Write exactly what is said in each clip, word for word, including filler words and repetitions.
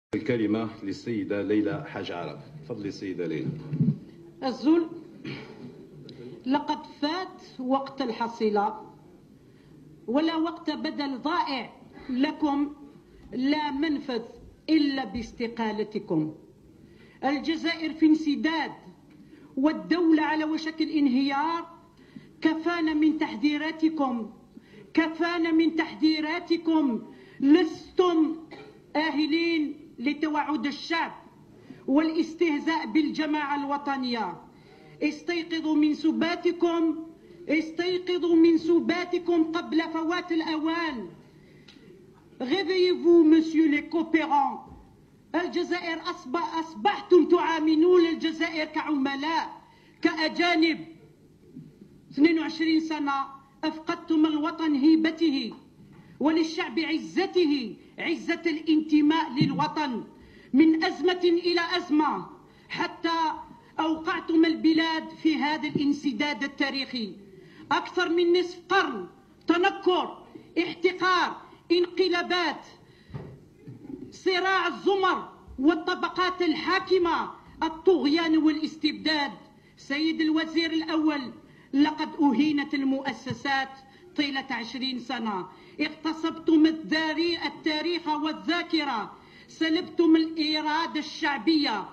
الكلمة للسيدة ليلى حاج عرب. تفضلي السيدة ليلى. الزول لقد فات وقت الحصيلة ولا وقت بدل ضائع لكم، لا منفذ إلا باستقالتكم. الجزائر في انسداد والدولة على وشك الانهيار. كفانا من تحذيراتكم، كفانا من تحذيراتكم. لستم آهلين لتوعد الشعب والاستهزاء بالجماعة الوطنية. استيقظوا من سباتكم، استيقظوا من سباتكم قبل فوات الأوان. Réveillez-vous, monsieur les coopérants. الجزائر أصبح أصبحتم تعاملون الجزائر كعملاء، كأجانب. اثنين وعشرين سنة أفقدتم الوطن هيبته وللشعب عزته، عزة الانتماء للوطن. من أزمة إلى أزمة حتى أوقعتم البلاد في هذا الانسداد التاريخي. أكثر من نصف قرن تنكر، احتقار، انقلابات، صراع الزمر والطبقات الحاكمة، الطغيان والاستبداد. سيد الوزير الأول، لقد أهينت المؤسسات طيلة عشرين سنة. اغتصبتم التاريخ والذاكرة، سلبتم الإرادة الشعبية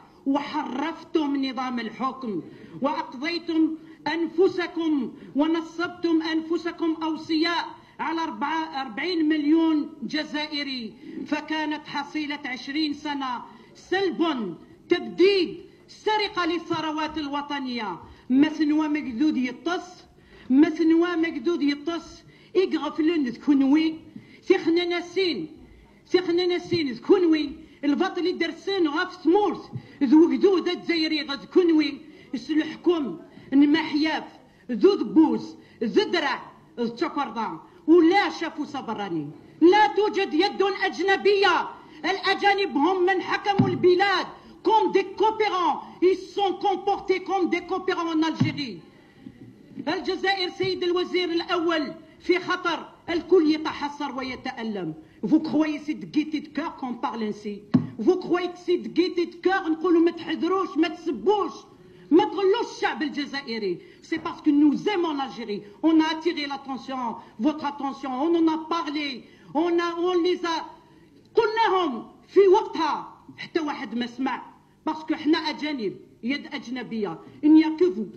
وحرفتم نظام الحكم، وأقضيتم أنفسكم ونصبتم أنفسكم أوصياء على أربعين مليون جزائري. فكانت حصيلة عشرين سنة سلب، تبديد، سرقة للثروات الوطنية. مثنوى مقدود يطص، مثنوى مقدود يطص يقغفلن ذكنوي ثخنا ناسين، ثخنا ناسين ذكنوي الباطل يدرسن غاف ثمورت ذو قدودة تزيري غذكنوي يسلحكم نمحياف ذو ذبوز ذو درع ذو تشكردان. ولا شافوا صبراني، لا توجد يد أجنبية. الأجانب هم من حكموا البلاد comme des coopérants. Ils sont comportés comme des coopérants en Algérie. الجزائر سيد الوزير الأول في خطر، الكل يتحسر ويتألم. Vous croyez c'est de gaieté de cœur qu'on parle ainsi. Vous croyez que c'est de gaieté de cœur نقولوا ما تحذروش، ما تسبوش، ما تغلوش الشعب الجزائري. C'est parce que nous aimons l'Algérie. On a attiré l'attention, votre attention, on en a parlé, on a on les a قلناهم في وقتها حتى واحد ما سمع. باسكو حنا أجانب، يد أجنبية. il n'y a que vous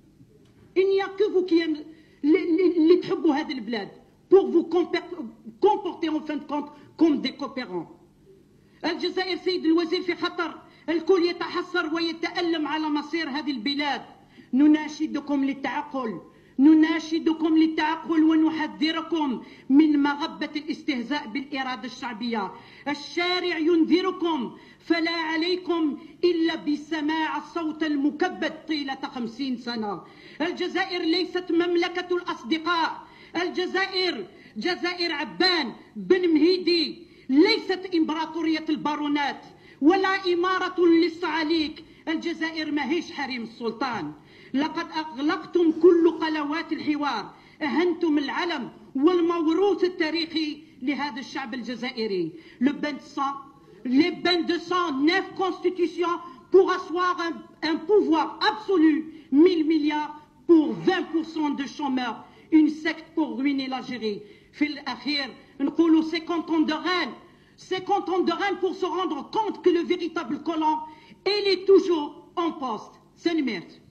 il n'y a que vous qui اللي تحبوا هذه البلاد pour vous comporter en fin de compte comme des coopérants. الجزائر سيد الوزير في خطر، الكل يتحسر ويتألم على مصير هذه البلاد. نناشدكم للتعقل، نناشدكم للتعقل ونحذركم من مغبة الاستهزاء بالإرادة الشعبية. الشارع ينذركم، فلا عليكم إلا بسماع الصوت المكبد طيلة خمسين سنة. الجزائر ليست مملكة الأصدقاء، الجزائر جزائر عبان بن مهيدي، ليست إمبراطورية البارونات ولا إمارة للصعاليك. الجزائر ماهيش حريم السلطان. لقد أغلقتم كل قنوات الحوار، أهنتم العلم والموروث التاريخي لهذا الشعب الجزائري. Le bain de sang, les bains de sang, neuf constitutions pour asseoir un, un pouvoir absolu, mille milliards pour vingt pour cent de chômeurs, une secte pour ruiner l'Algérie. في الأخير نقولوا cinquante ans de règne, cinquante ans de règne pour se rendre compte que le véritable colon, il est toujours en poste. C'est le mérite.